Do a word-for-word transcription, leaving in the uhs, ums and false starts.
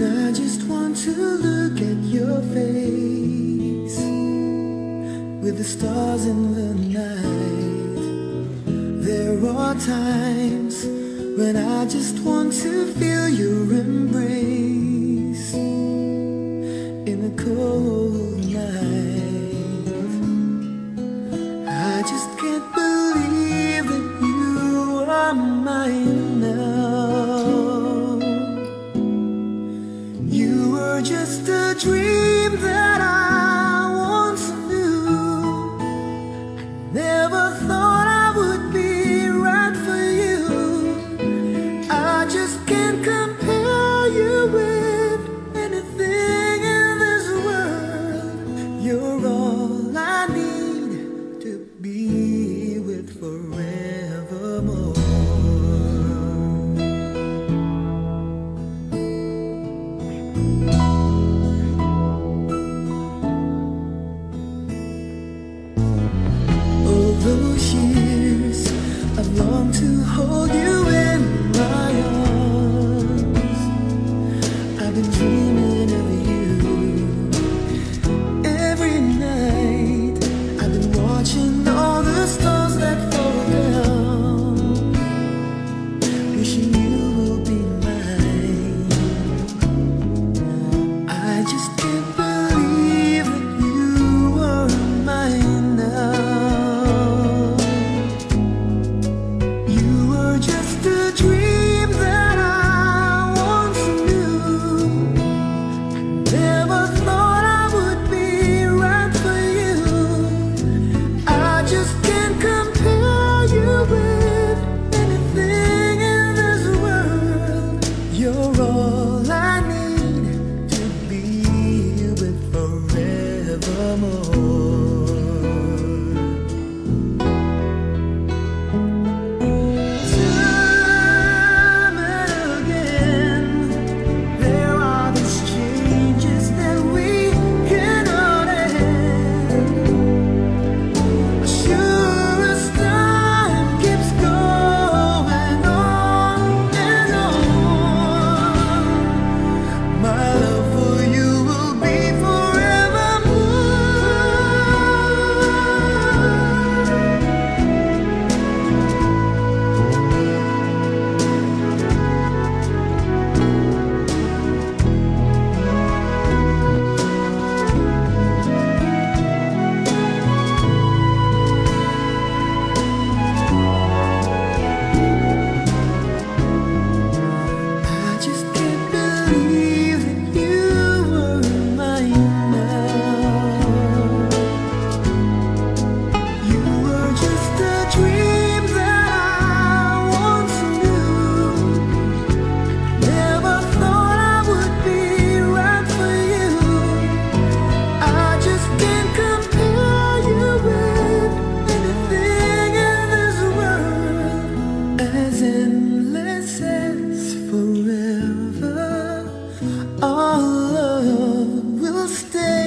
I just want to look at your face with the stars in the night. There are times when I just want to feel your embrace in a cold night. I just can't believe that you are mine now. You were just a dream that I once knew. I never thought I would be right for you. I just can't compare you with anything in this world. You're all I need to be with forevermore. Those years I've longed to hold you in my arms. I've been dreaming of you every night. I've been watching all the stars that fall down, wishing you will be mine. I just can't believe that you are mine now. You're all I need to be with forevermore. Time and again, there are these changes that we cannot end. Sure as time keeps going on and on, my love for you will be forevermore. I just can't believe that you were mine now. You were just a dream that I once knew. Never thought I would be right for you. I just can't compare you with anything in this world. As endless as forever, our love will stay.